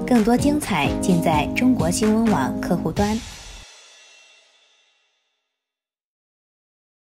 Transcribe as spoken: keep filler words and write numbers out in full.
更多精彩尽在中国新闻网客户端。